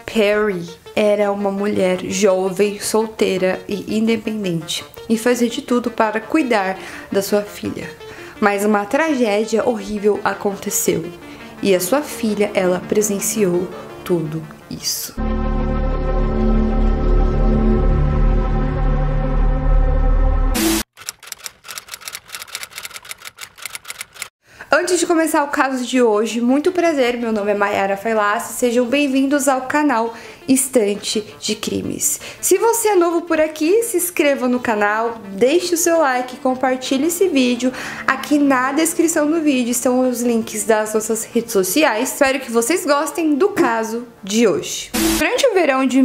Perry era uma mulher jovem, solteira e independente e fazia de tudo para cuidar da sua filha. Mas uma tragédia horrível aconteceu e a sua filha, ela presenciou tudo isso. Antes de começar o caso de hoje, muito prazer, meu nome é Mayara Failassi, sejam bem-vindos ao canal Estante de Crimes. Se você é novo por aqui, se inscreva no canal, deixe o seu like, compartilhe esse vídeo. Aqui na descrição do vídeo estão os links das nossas redes sociais. Espero que vocês gostem do caso de hoje. Durante o verão de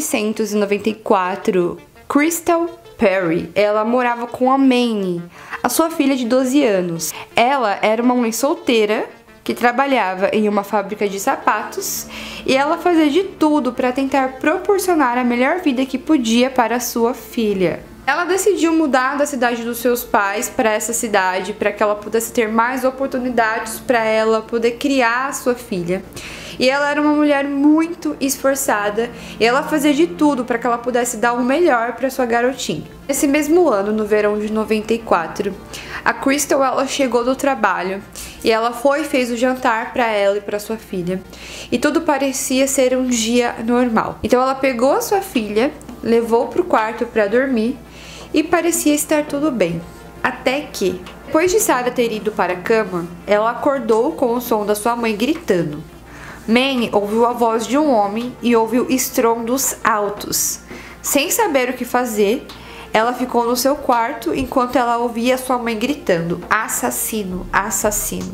1994, Crystal Perry, ela morava com a Manny, a sua filha de 12 anos. Ela era uma mãe solteira que trabalhava em uma fábrica de sapatos e ela fazia de tudo para tentar proporcionar a melhor vida que podia para a sua filha. Ela decidiu mudar da cidade dos seus pais para essa cidade para que ela pudesse ter mais oportunidades para ela poder criar a sua filha. E ela era uma mulher muito esforçada e ela fazia de tudo para que ela pudesse dar o melhor para sua garotinha. Nesse mesmo ano, no verão de 94, a Crystal, ela chegou do trabalho e ela foi e fez o jantar para ela e para sua filha. E tudo parecia ser um dia normal. Então ela pegou a sua filha, levou para o quarto para dormir e parecia estar tudo bem. Até que, depois de Sarah ter ido para a cama, ela acordou com o som da sua mãe gritando. Manny ouviu a voz de um homem e ouviu estrondos altos. Sem saber o que fazer, ela ficou no seu quarto enquanto ela ouvia sua mãe gritando: assassino, assassino.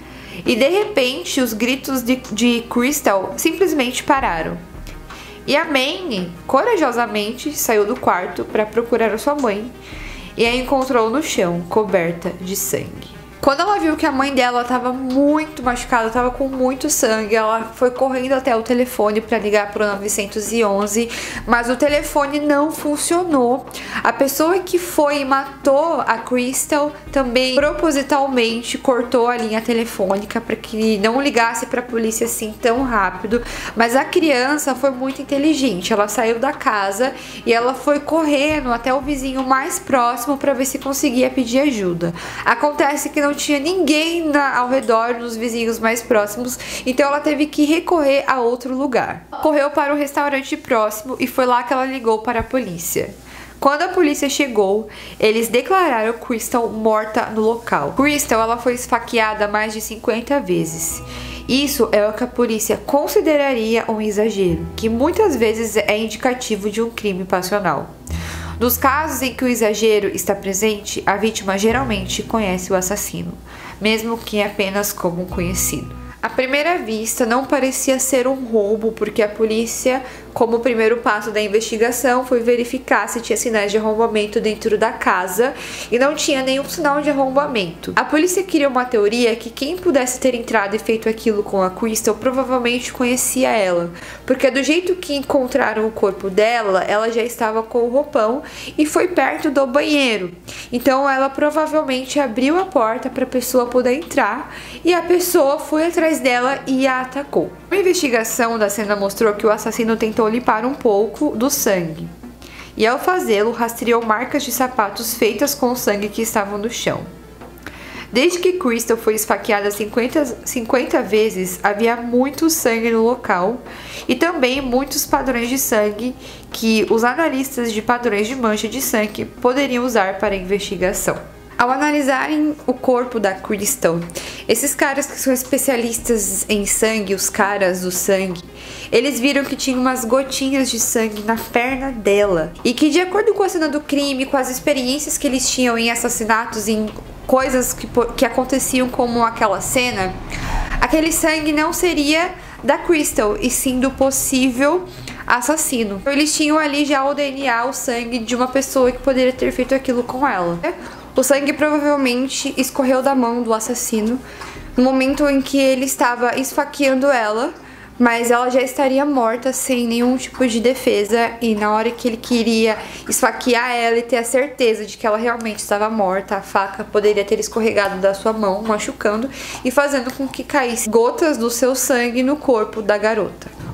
E de repente os gritos de Crystal simplesmente pararam. E a Manny corajosamente saiu do quarto para procurar a sua mãe e a encontrou no chão, coberta de sangue. Quando ela viu que a mãe dela estava muito machucada, estava com muito sangue, ela foi correndo até o telefone para ligar para o 911, mas o telefone não funcionou. A pessoa que foi e matou a Crystal também propositalmente cortou a linha telefônica para que não ligasse para a polícia assim tão rápido, mas a criança foi muito inteligente. Ela saiu da casa e ela foi correndo até o vizinho mais próximo para ver se conseguia pedir ajuda. Acontece que não tinha ninguém ao redor, nos vizinhos mais próximos, então ela teve que recorrer a outro lugar. Correu para um restaurante próximo e foi lá que ela ligou para a polícia. Quando a polícia chegou, eles declararam Crystal morta no local. Crystal, ela foi esfaqueada mais de 50 vezes. Isso é o que a polícia consideraria um exagero, que muitas vezes é indicativo de um crime passional. Nos casos em que o exagero está presente, a vítima geralmente conhece o assassino, mesmo que apenas como um conhecido. À primeira vista, não parecia ser um roubo, porque a polícia, como primeiro passo da investigação, foi verificar se tinha sinais de arrombamento dentro da casa e não tinha nenhum sinal de arrombamento. A polícia criou uma teoria que quem pudesse ter entrado e feito aquilo com a Crystal provavelmente conhecia ela, porque do jeito que encontraram o corpo dela, ela já estava com o roupão e foi perto do banheiro. Então ela provavelmente abriu a porta para a pessoa poder entrar e a pessoa foi atrás dela e a atacou. A investigação da cena mostrou que o assassino tentou limpar um pouco do sangue e, ao fazê-lo, rastreou marcas de sapatos feitas com o sangue que estavam no chão. Desde que Crystal foi esfaqueada 50 vezes, havia muito sangue no local e também muitos padrões de sangue que os analistas de padrões de mancha de sangue poderiam usar para a investigação. Ao analisarem o corpo da Crystal, esses caras que são especialistas em sangue, os caras do sangue, eles viram que tinha umas gotinhas de sangue na perna dela. E que, de acordo com a cena do crime, com as experiências que eles tinham em assassinatos, em coisas que aconteciam como aquela cena, aquele sangue não seria da Crystal, e sim do possível assassino. Então, eles tinham ali já o DNA, o sangue de uma pessoa que poderia ter feito aquilo com ela. O sangue provavelmente escorreu da mão do assassino no momento em que ele estava esfaqueando ela, mas ela já estaria morta sem nenhum tipo de defesa, e na hora que ele queria esfaquear ela e ter a certeza de que ela realmente estava morta, a faca poderia ter escorregado da sua mão, machucando e fazendo com que caísse gotas do seu sangue no corpo da garota.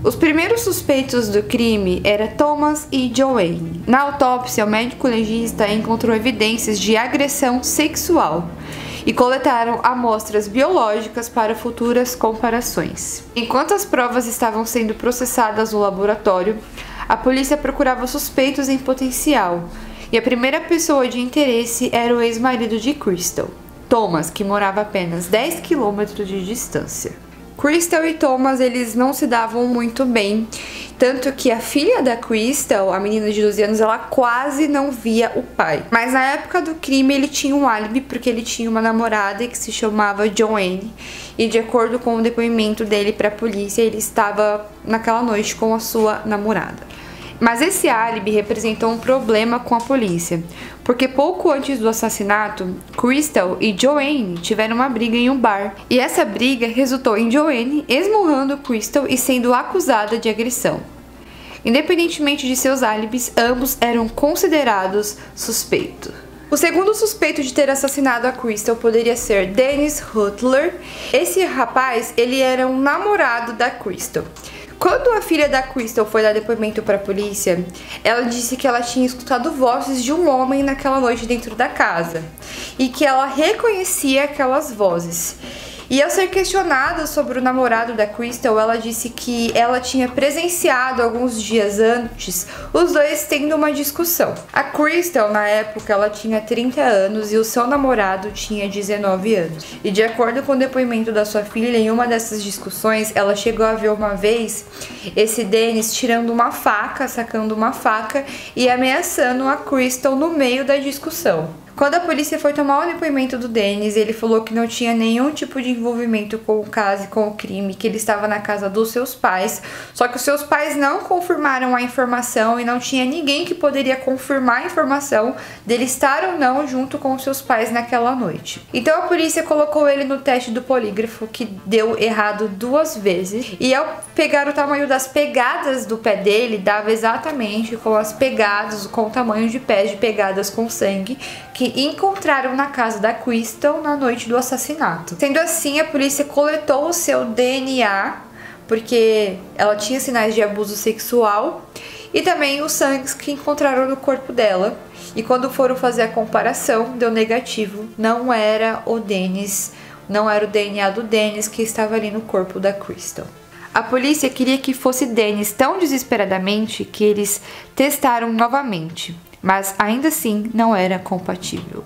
Os primeiros suspeitos do crime eram Thomas e Joanne. Na autópsia, o médico legista encontrou evidências de agressão sexual e coletaram amostras biológicas para futuras comparações. Enquanto as provas estavam sendo processadas no laboratório, a polícia procurava suspeitos em potencial, e a primeira pessoa de interesse era o ex-marido de Crystal, Thomas, que morava a apenas 10 quilômetros de distância. Crystal e Thomas, eles não se davam muito bem, tanto que a filha da Crystal, a menina de 12 anos, ela quase não via o pai. Mas na época do crime ele tinha um álibi porque ele tinha uma namorada que se chamava Joanne, e de acordo com o depoimento dele para a polícia, ele estava naquela noite com a sua namorada. Mas esse álibi representou um problema com a polícia, porque pouco antes do assassinato, Crystal e Joanne tiveram uma briga em um bar, e essa briga resultou em Joanne esmurrando Crystal e sendo acusada de agressão. Independentemente de seus álibis, ambos eram considerados suspeitos. O segundo suspeito de ter assassinado a Crystal poderia ser Dennis Hutler. Esse rapaz, ele era um namorado da Crystal. Quando a filha da Crystal foi dar depoimento para a polícia, ela disse que ela tinha escutado vozes de um homem naquela noite dentro da casa e que ela reconhecia aquelas vozes. E ao ser questionada sobre o namorado da Crystal, ela disse que ela tinha presenciado alguns dias antes os dois tendo uma discussão. A Crystal, na época, ela tinha 30 anos e o seu namorado tinha 19 anos. E de acordo com o depoimento da sua filha, em uma dessas discussões, ela chegou a ver uma vez esse Dennis tirando uma faca, sacando uma faca e ameaçando a Crystal no meio da discussão. Quando a polícia foi tomar o depoimento do Dennis, ele falou que não tinha nenhum tipo de envolvimento com o caso e com o crime, que ele estava na casa dos seus pais, só que os seus pais não confirmaram a informação e não tinha ninguém que poderia confirmar a informação dele estar ou não junto com os seus pais naquela noite. Então a polícia colocou ele no teste do polígrafo, que deu errado 2 vezes, e ao pegar o tamanho das pegadas do pé dele, dava exatamente com as pegadas, com o tamanho de pés de pegadas com sangue, que encontraram na casa da Crystal na noite do assassinato. Sendo assim, a polícia coletou o seu DNA, porque ela tinha sinais de abuso sexual, e também os sangues que encontraram no corpo dela. E quando foram fazer a comparação, deu negativo. Não era o Dennis, não era o DNA do Dennis que estava ali no corpo da Crystal. A polícia queria que fosse Dennis tão desesperadamente que eles testaram novamente, mas ainda assim não era compatível.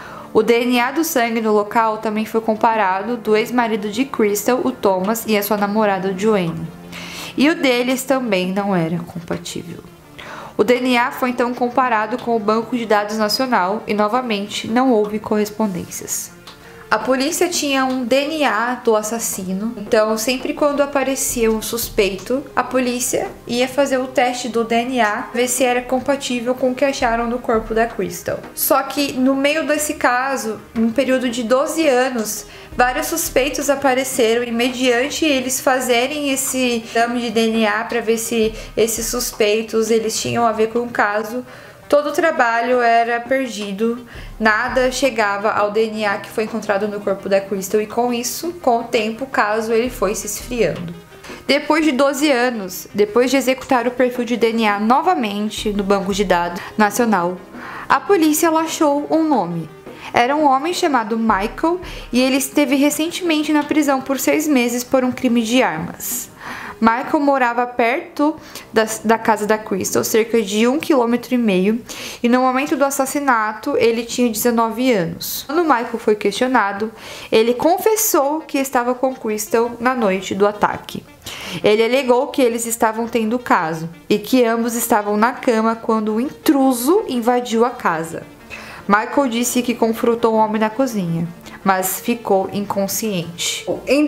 O DNA do sangue no local também foi comparado do ex-marido de Crystal, o Thomas, e a sua namorada Joanne. E o deles também não era compatível. O DNA foi então comparado com o Banco de Dados Nacional e novamente não houve correspondências. A polícia tinha um DNA do assassino, então sempre quando aparecia um suspeito, a polícia ia fazer o teste do DNA, ver se era compatível com o que acharam no corpo da Crystal. Só que no meio desse caso, num período de 12 anos, vários suspeitos apareceram e mediante eles fazerem esse exame de DNA para ver se esses suspeitos eles tinham a ver com o caso, todo o trabalho era perdido, nada chegava ao DNA que foi encontrado no corpo da Crystal e com isso, com o tempo, o caso ele foi se esfriando. Depois de 12 anos, depois de executar o perfil de DNA novamente no Banco de Dados Nacional, a polícia achou um nome. Era um homem chamado Michael e ele esteve recentemente na prisão por 6 meses por um crime de armas. Michael morava perto da casa da Crystal, cerca de 1,5 km, e no momento do assassinato ele tinha 19 anos. Quando Michael foi questionado, ele confessou que estava com Crystal na noite do ataque. Ele alegou que eles estavam tendo caso e que ambos estavam na cama quando o intruso invadiu a casa. Michael disse que confrontou o homem na cozinha, mas ficou inconsciente. Em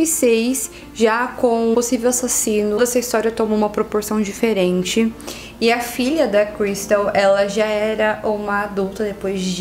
2006, já com o possível assassino, essa história tomou uma proporção diferente e a filha da Crystal, ela já era uma adulta depois de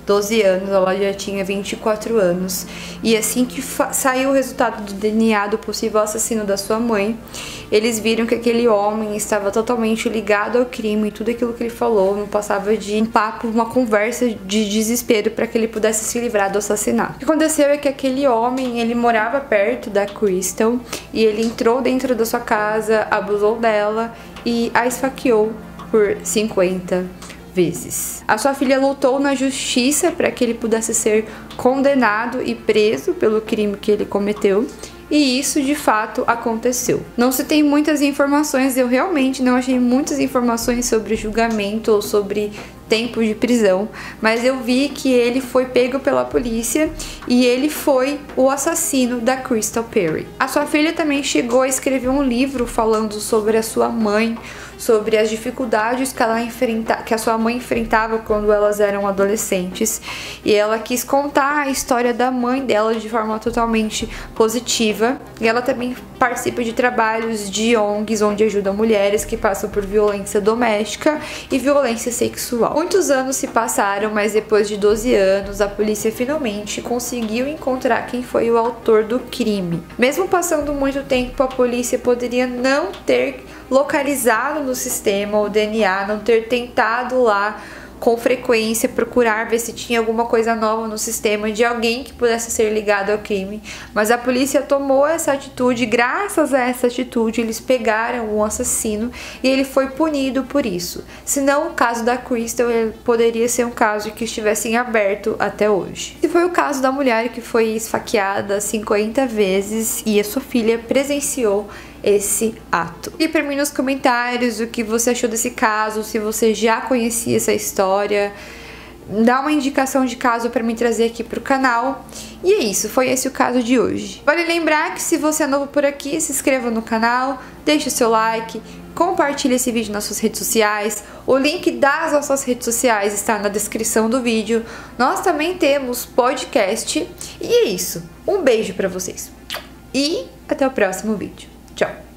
12 anos, ela já tinha 24 anos. E assim que saiu o resultado do DNA do possível assassino da sua mãe, eles viram que aquele homem estava totalmente ligado ao crime, e tudo aquilo que ele falou não passava de um papo, uma conversa de desespero para que ele pudesse se livrar do assassinato. O que aconteceu é que aquele homem, ele morava perto da Crystal e ele entrou dentro da sua casa, abusou dela e a esfaqueou por 50 vezes. A sua filha lutou na justiça para que ele pudesse ser condenado e preso pelo crime que ele cometeu. E isso de fato aconteceu. Não se tem muitas informações, eu realmente não achei muitas informações sobre julgamento ou sobre tempo de prisão, mas eu vi que ele foi pego pela polícia e ele foi o assassino da Crystal Perry. A sua filha também chegou a escrever um livro falando sobre a sua mãe, sobre as dificuldades que a sua mãe enfrentava quando elas eram adolescentes, e ela quis contar a história da mãe dela de forma totalmente positiva. E ela também participa de trabalhos de ONGs onde ajudam mulheres que passam por violência doméstica e violência sexual. Muitos anos se passaram, mas depois de 12 anos a polícia finalmente conseguiu encontrar quem foi o autor do crime. Mesmo passando muito tempo, a polícia poderia não ter localizado no sistema o DNA, não ter tentado lá com frequência procurar ver se tinha alguma coisa nova no sistema de alguém que pudesse ser ligado ao crime, mas a polícia tomou essa atitude. Graças a essa atitude eles pegaram o assassino e ele foi punido por isso. Se não, o caso da Crystal poderia ser um caso que estivesse em aberto até hoje. E foi o caso da mulher que foi esfaqueada 50 vezes e a sua filha presenciou esse ato. E para mim nos comentários o que você achou desse caso, se você já conhecia essa história, dá uma indicação de caso para me trazer aqui pro canal. E é isso, foi esse o caso de hoje. Vale lembrar que se você é novo por aqui, se inscreva no canal, deixe o seu like, compartilhe esse vídeo nas suas redes sociais. O link das nossas redes sociais está na descrição do vídeo. Nós também temos podcast. E é isso, um beijo para vocês e até o próximo vídeo. Tchau!